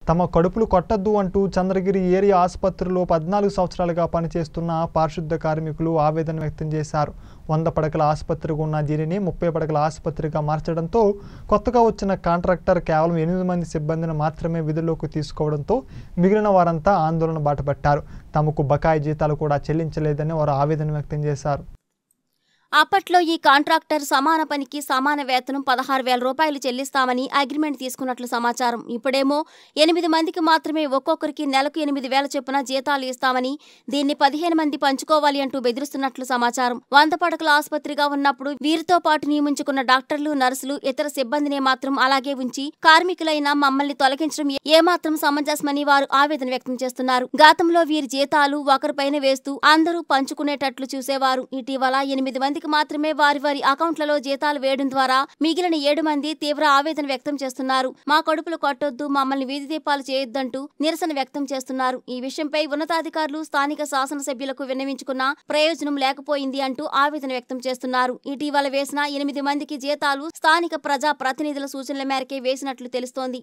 తమ కడుపులు కొట్టద్దు అంటూ చంద్రగిరి ఏరియా ఆసుపత్రిలో 14 సంవత్సరాలుగా పనిచేస్తున్న పారిశుద్ధ కార్మికులు ఆవేదన వ్యక్తం చేశారు. 100 పడకల ఆసుపత్రిగా ఉన్న దీనిని 30 పడకల ఆసుపత్రిగా మార్చడంతో కొత్తగా వచ్చిన కాంట్రాక్టర్ కేవలం 8 మంది సిబ్బందిని మాత్రమే విధుల్లోకి తీసుకోవడంతో మిగిలిన వారంతా ఆందోళన బాటపట్టారు. తమకు బకాయి జీతాలు కూడా చెల్లించలేదని వారు ఆవేదన వ్యక్తం చేశారు. అప్పట్లో ఈ కాంట్రాక్టర్ సమాన పనికి సమాన వేతనం 16,000 రూపాయలు చెల్లిస్తామని అగ్రిమెంట్ తీసుకున్నట్లు సమాచారం. ఇప్పుడేమో 8 మందికి మాత్రమే ఒక్కొక్కరికి నెలకు 8,000 చొప్పున జీతాలు ఇస్తామని, దీన్ని 15 మంది పంచుకోవాలి అంటూ బెదిరిస్తున్నట్లు సమాచారం. 100 పడకల ఆసుపత్రిగా ఉన్నప్పుడు వీరితో పాటు నియమించుకున్న డాక్టర్లు, నర్సులు, ఇతర సిబ్బందిని మాత్రం అలాగే ఉంచి కార్మికులైన మమ్మల్ని తొలగించడం ఏమాత్రం సమంజసమని వారు ఆవేదన వ్యక్తం చేస్తున్నారు. గతంలో వీరి జీతాలు ఒకరిపైన వేస్తూ అందరూ పంచుకునేటట్లు చూసేవారు. ఇటీవల 8 మంది మాత్రమే వారి అకౌంట్లలో జీతాలు వేయడం ద్వారా మిగిలిన 7 మంది తీవ్ర ఆవేదన వ్యక్తం చేస్తున్నారు. మా కడుపులు కొట్టొద్దు, మమ్మల్ని వీధి దీపాలు చేయొద్దంటూ నిరసన వ్యక్తం చేస్తున్నారు. ఈ విషయంపై ఉన్నతాధికారులు, స్థానిక శాసనసభ్యులకు విన్నవించుకున్న ప్రయోజనం లేకపోయింది అంటూ ఆవేదన వ్యక్తం చేస్తున్నారు. ఇటీవల వేసిన 8 మందికి జీతాలు స్థానిక ప్రజా ప్రతినిధుల సూచనల మేరకే వేసినట్లు తెలుస్తోంది.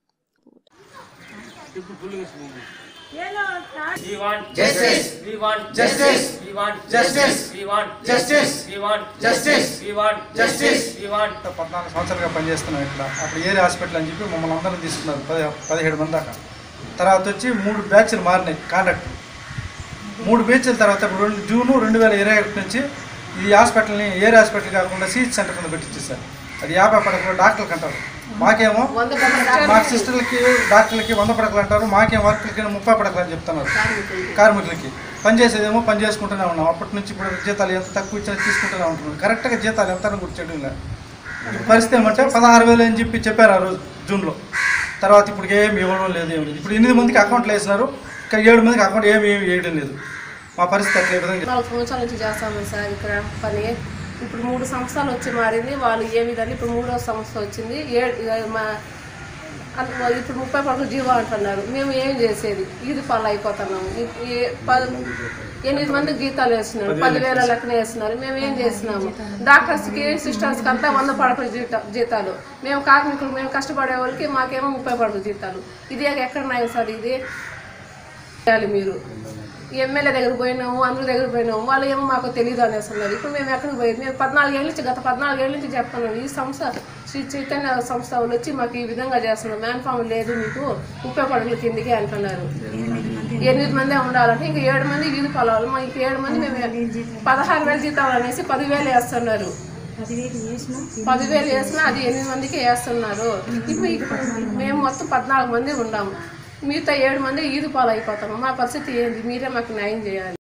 We want justice. We want justice. We want justice. We want justice. We want justice. We want justice. We want 14 సంవత్సరాలుగా పనిచేస్తున్నాం ఇక్కడ. అప్పుడు ఏరియా హాస్పిటల్ అని చెప్పి మమ్మల్ని అందరూ తీసుకున్నారు 17 మంది దాకా. తర్వాత వచ్చి 3 బ్యాచ్లు మారినాయి కాంట్రాక్ట్. 3 బ్యాచ్ల తర్వాత ఇప్పుడు జూన్ 2021 నుంచి ఈ హాస్పిటల్ని ఏరియా హాస్పిటల్ కాకుండా సిహెచ్ సెంటర్ కింద పెట్టించేసారు. అది 50 పడకలు డాక్టర్లకు అంటారు, మాకేమో మా సిస్టర్లకి డాక్టర్లకి 100 పడకలు అంటారు, మాకేమో వర్కులకి 30 పడకలు అని చెప్తున్నారు. కార్మికులకి పనిచేసేదేమో పని చేసుకుంటూనే ఉన్నాం. అప్పటి నుంచి ఇప్పుడు జీతాలు ఎంత తక్కువ ఇచ్చినా తీసుకుంటూనే ఉంటున్నాం. కరెక్ట్గా జీతాలు ఎంత గుర్తించడం లేదు. పరిస్థితి ఏమంటే 16,000 అని చెప్పారు ఆ రోజు జూన్లో. తర్వాత ఇప్పుడు ఏమి ఇవ్వడం లేదు, ఏమి లేదు. ఇప్పుడు 8 మందికి అకౌంట్లు వేసినారు, ఇక్కడ 7 మందికి అకౌంట్ ఏమి వేయడం లేదు. మా పరిస్థితి అట్లే విధంగా 4 సంవత్సరాల నుంచి చేస్తాము సార్ ఇక్కడ పని. ఇప్పుడు 3 సంవత్సరాలు వచ్చి మారింది. వాళ్ళు ఏ విధంగా ఇప్పుడు 3వ సంవత్సరం వచ్చింది. ఇప్పుడు 30 పడకలు జీవో అంటున్నారు. మేము ఏం చేసేది? ఈది పాలు అయిపోతున్నాము. 8 మందికి జీతాలు వేస్తున్నారు, 10,000 లెక్కన వేస్తున్నారు. మేము ఏం చేస్తున్నాము? డాక్టర్స్కి, సిస్టర్స్కి అంతా 100 పడకల జీతాలు. మేము కార్మికులు, మేము కష్టపడే వాళ్ళకి మాకేమో 30 పడకల జీతాలు. ఇది ఎక్కడ నాయ సార్? ఇది మీరు ఎమ్మెల్యే దగ్గర పోయినాము, అందరి దగ్గర పోయినాము, వాళ్ళు ఏమో మాకు తెలియదు అనేస్తున్నారు. ఇప్పుడు మేము ఎక్కడికి పోయేది? మేము 14 ఏళ్ళ నుంచి గత 14 ఏళ్ళ నుంచి చెప్తున్నాం. ఈ సంస్థ శ్రీ చైతన్య సంస్థ వాళ్ళు వచ్చి మాకు ఈ విధంగా చేస్తున్నారు. మ్యాన్ఫామ్ లేదు మీకు, 30 పడకల కిందికి అంటున్నారు. 8 మందే ఉండాలంటే ఇంకా 7 మంది వీధి పొలాలు, మా ఇంక 7 మంది మేము 16,000 జీతాలు అనేసి 10,000 వేస్తున్నారు. 10,000 వేసినా అది 8 మందికి వేస్తున్నారు. ఇప్పుడు మేము మొత్తం 14 మంది ఉన్నాము, మిగతా 7 మంది ఈదు పాలు అయిపోతాము. మా పరిస్థితి ఏంటి? మీరే మాకు న్యాయం చేయాలి.